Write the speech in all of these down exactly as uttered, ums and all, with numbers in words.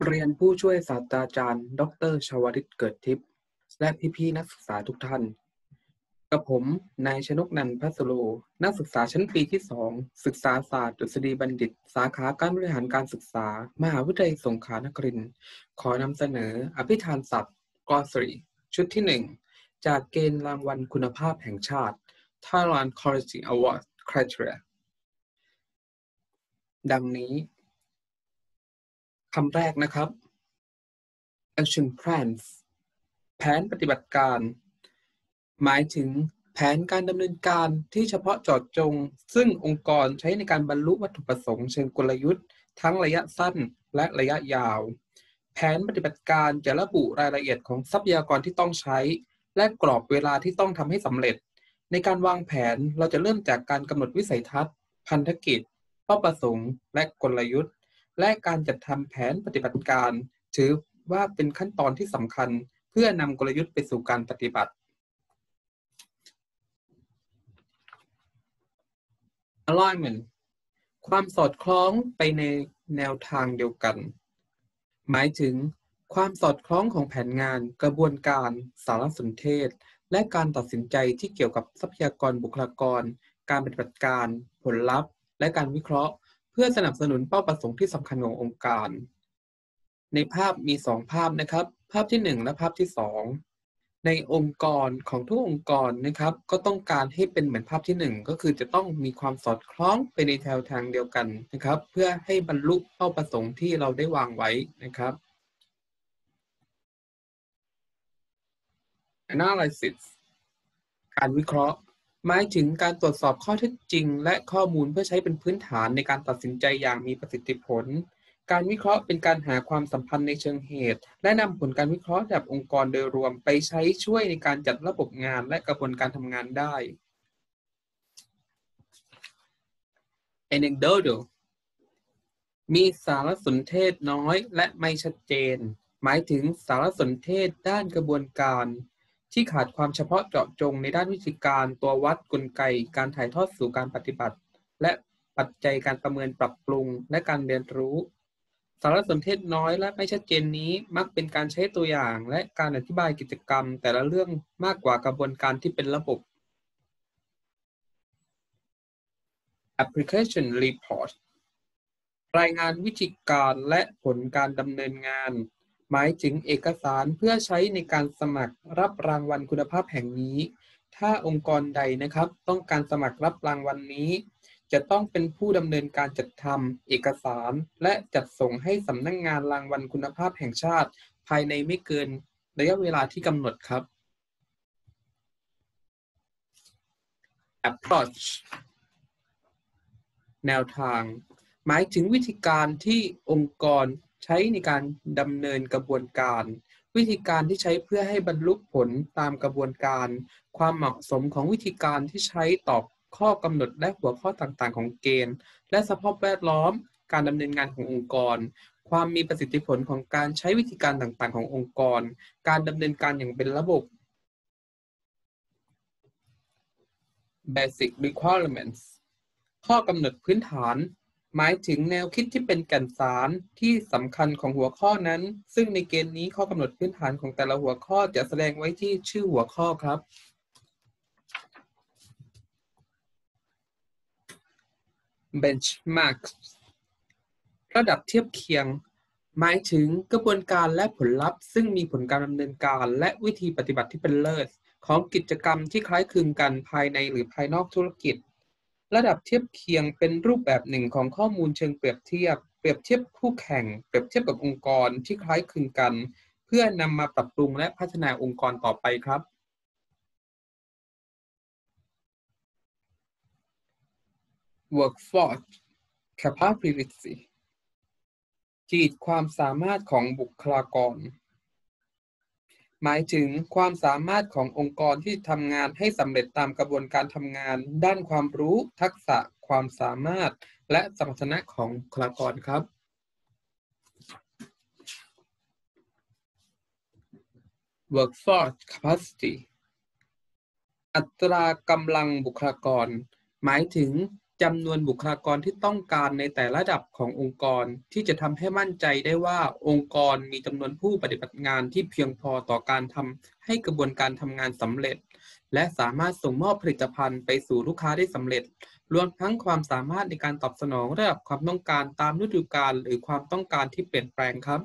เรียนผู้ช่วยศาสตราจารย์ ดร ชวลิต เกิดทิพย์ และพี่ๆนักศึกษาทุกท่าน กับผม นาย ชนก นันท์ พัสโร นักศึกษาชั้นปีที่ สอง ศึกษาศาสตร์ดุษฎีบัณฑิต สาขาการบริหารการศึกษา มหาวิทยาลัยสงขลานครินทร์ ขอนำเสนออภิธานศัพท์ Glossary ชุดที่ หนึ่ง จากเกณฑ์รางวัลคุณภาพแห่งชาติ Thailand Quality Award Criteria ดังนี้คำแรกนะครับ action plans แผนปฏิบัติการหมายถึงแผนการดำเนินการที่เฉพาะเจาะจงซึ่งองค์กรใช้ในการบรรลุวัตถุประสงค์เชิงกลยุทธ์ทั้งระยะสั้นและระยะยาวแผนปฏิบัติการจะระบุรายละเอียดของทรัพยากรที่ต้องใช้และกรอบเวลาที่ต้องทำให้สำเร็จในการวางแผนเราจะเริ่มจากการกำหนดวิสัยทัศน์พันธกิจเป้าประสงค์และกลยุทธ์และการจัดทำแผนปฏิบัติการถือว่าเป็นขั้นตอนที่สำคัญเพื่อนำกลยุทธ์ไปสู่การปฏิบัติ alignment ความสอดคล้องไปในแนวทางเดียวกันหมายถึงความสอดคล้องของแผนงานกระบวนการสารสนเทศและการตัดสินใจที่เกี่ยวกับทรัพยากรบุคลากรการปฏิบัติการผลลัพธ์และการวิเคราะห์เพื่อสนับสนุนเป้าประสงค์ที่สำคัญขององค์การในภาพมีสองภาพนะครับภาพที่หนึ่งและภาพที่สองในองค์กรของทุกองค์กรนะครับก็ต้องการให้เป็นเหมือนภาพที่หนึ่งก็คือจะต้องมีความสอดคล้องไปในแนวทางเดียวกันนะครับเพื่อให้บรรลุเป้าประสงค์ที่เราได้วางไว้นะครับ analysis การวิเคราะห์หมายถึงการตรวจสอบข้อเท็จจริงและข้อมูลเพื่อใช้เป็นพื้นฐานในการตัดสินใจอย่างมีประสิทธิผลการวิเคราะห์เป็นการหาความสัมพันธ์ในเชิงเหตุและนำผลการวิเคราะห์จากองค์กรโดยรวมไปใช้ช่วยในการจัดระบบงานและกระบวนการทำงานได้ anecdotal มีสารสนเทศน้อยและไม่ชัดเจนหมายถึงสารสนเทศด้านกระบวนการที่ขาดความเฉพาะเจาะจงในด้านวิธีการตัววัดกลไกการถ่ายทอดสู่การปฏิบัติและปัจจัยการประเมินปรับปรุงและการเรียนรู้สารสนเทศน้อยและไม่ชัดเจนนี้มักเป็นการใช้ตัวอย่างและการอธิบายกิจกรรมแต่ละเรื่องมากกว่ากระบวนการที่เป็นระบบ application report รายงานวิธีการและผลการดำเนินงานหมายถึงเอกสารเพื่อใช้ในการสมัครรับรางวัลคุณภาพแห่งนี้ถ้าองค์กรใดนะครับต้องการสมัครรับรางวัลนี้จะต้องเป็นผู้ดำเนินการจัดทำเอกสารและจัดส่งให้สำนักงานรางวัลคุณภาพแห่งชาติภายในไม่เกินระยะเวลาที่กำหนดครับ approach แนวทางหมายถึงวิธีการที่องค์กรใช้ในการดำเนินกระบวนการวิธีการที่ใช้เพื่อให้บรรลุผลตามกระบวนการความเหมาะสมของวิธีการที่ใช้ตอบข้อกำหนดและหัวข้อต่างๆของเกณฑ์และสภาพแวดล้อมการดำเนินงานขององค์กรความมีประสิทธิผลของการใช้วิธีการต่างๆขององค์กรการดำเนินการอย่างเป็นระบบ Basic Requirements ข้อกำหนดพื้นฐานหมายถึงแนวคิดที่เป็นแก่นสารที่สำคัญของหัวข้อนั้นซึ่งในเกณฑ์นี้ข้อกำหนดพื้นฐานของแต่ละหัวข้อจะแสดงไว้ที่ชื่อหัวข้อครับ Benchmark ระดับเทียบเคียงหมายถึงกระบวนการและผลลัพธ์ซึ่งมีผลการดำเนินการและวิธีปฏิบัติที่เป็นเลิศของกิจกรรมที่คล้ายคลึงกันภายในหรือภายนอกธุรกิจระดับเทียบเคียงเป็นรูปแบบหนึ่งของข้อมูลเชิงเปรียบเทียบเปรียบเทียบคู่แข่งเปรียบเทียบกับองค์กรที่คล้ายคลึงกันเพื่อนำมาปรับปรุงและพัฒนาองค์กรต่อไปครับ Workforce Capability ขีดความสามารถของบุคลากรหมายถึงความสามารถขององค์กรที่ทำงานให้สำเร็จตามกระบวนการทำงานด้านความรู้ทักษะความสามารถและสมรรถนะของบุคลากรครับ Workforce Capacity อัตรากำลังบุคลากรหมายถึงจำนวนบุคลากรที่ต้องการในแต่ละระดับขององค์กรที่จะทำให้มั่นใจได้ว่าองค์กรมีจำนวนผู้ปฏิบัติงานที่เพียงพอต่อการทำให้กระบวนการทำงานสำเร็จและสามารถส่งมอบผลิตภัณฑ์ไปสู่ลูกค้าได้สำเร็จรวมทั้งความสามารถในการตอบสนองระดับความต้องการตามฤดูกาลหรือความต้องการที่เปลี่ยนแปลงครับ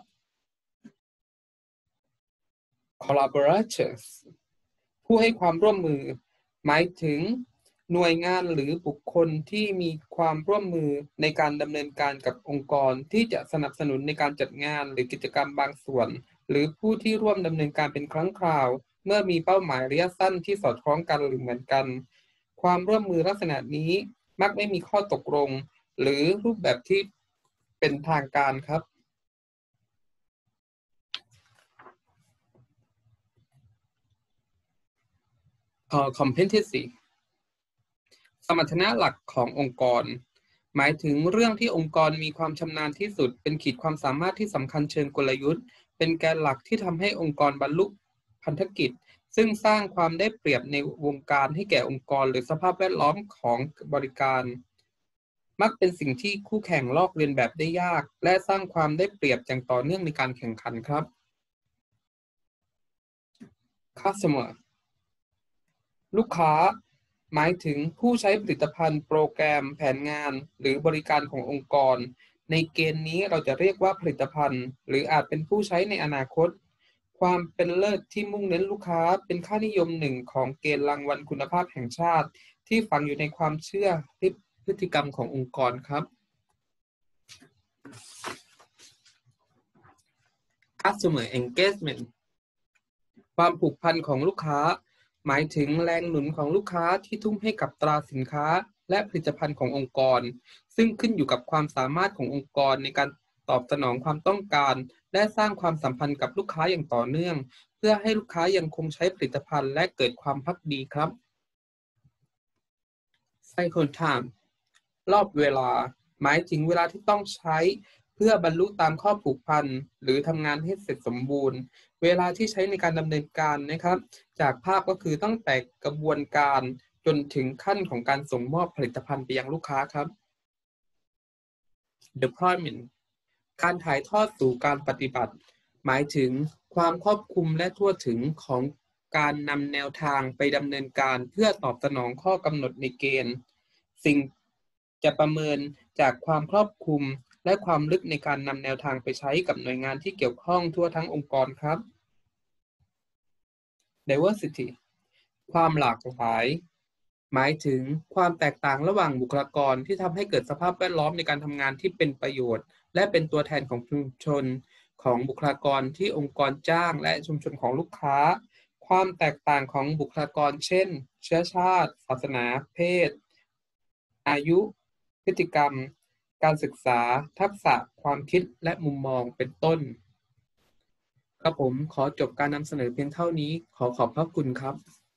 collaborators ผู้ให้ความร่วมมือหมายถึงหน่วยงานหรือบุคคลที่มีความร่วมมือในการดำเนินการกับองค์กรที่จะสนับสนุนในการจัดงานหรือกิจกรรมบางส่วนหรือผู้ที่ร่วมดำเนินการเป็นครั้งคราวเมื่อมีเป้าหมายระยะสั้นที่สอดคล้องกันหรือเหมือนกันความร่วมมือลักษณะนี้มักไม่มีข้อตกลงหรือรูปแบบที่เป็นทางการครับ competency สมรรถนะหลักขององค์กรหมายถึงเรื่องที่องค์กรมีความชำนาญที่สุดเป็นขีดความสามารถที่สำคัญเชิงกลยุทธ์เป็นแกนหลักที่ทำให้องค์กรบรรลุพันธกิจซึ่งสร้างความได้เปรียบในวงการให้แก่องค์กรหรือสภาพแวดล้อมของบริการมักเป็นสิ่งที่คู่แข่งลอกเลียนแบบได้ยากและสร้างความได้เปรียบอย่างต่อเนื่องในการแข่งขันครับ customer ลูกค้าหมายถึงผู้ใช้ผลิตภัณฑ์โปรแกรมแผนงานหรือบริการขององค์กรในเกณฑ์นี้เราจะเรียกว่าผลิตภัณฑ์หรืออาจเป็นผู้ใช้ในอนาคตความเป็นเลิศที่มุ่งเน้นลูกค้าเป็นค่านิยมหนึ่งของเกณฑ์รางวัลคุณภาพแห่งชาติที่ฝังอยู่ในความเชื่อพฤติกรรมขององค์กรครับ Customer engagement ความผูกพันของลูกค้าหมายถึงแรงหนุนของลูกค้าที่ทุ่มให้กับตราสินค้าและผลิตภัณฑ์ขององค์กรซึ่งขึ้นอยู่กับความสามารถขององค์กรในการตอบสนองความต้องการและสร้างความสัมพันธ์กับลูกค้าอย่างต่อเนื่องเพื่อให้ลูกค้ายังคงใช้ผลิตภัณฑ์และเกิดความภักดีครับ Cycle time รอบเวลาหมายถึงเวลาที่ต้องใช้เพื่อบรรลุตามข้อผูกพันหรือทำงานให้เสร็จสมบูรณ์เวลาที่ใช้ในการดำเนินการนะครับจากภาพก็คือตั้งแต่กระบวนการจนถึงขั้นของการส่งมอบผลิตภัณฑ์ไปยังลูกค้าครับ Deployment การถ่ายทอดสู่การปฏิบัติหมายถึงความครอบคลุมและทั่วถึงของการนำแนวทางไปดำเนินการเพื่อตอบสนองข้อกำหนดในเกณฑ์สิ่งจะประเมินจากความครอบคลุมและความลึกในการนำแนวทางไปใช้กับหน่วยงานที่เกี่ยวข้องทั่วทั้งองค์กรครับ Diversity ความหลากหลายหมายถึงความแตกต่างระหว่างบุคลากรที่ทำให้เกิดสภาพแวดล้อมในการทำงานที่เป็นประโยชน์และเป็นตัวแทนของชุมชนของบุคลากรที่องค์กรจ้างและชุมชนของลูกค้าความแตกต่างของบุคลากรเช่นเชื้อชาติศาสนาเพศอายุพฤติกรรมการศึกษาทักษะความคิดและมุมมองเป็นต้นครับผมขอจบการนำเสนอเพียงเท่านี้ขอขอบพระคุณครับ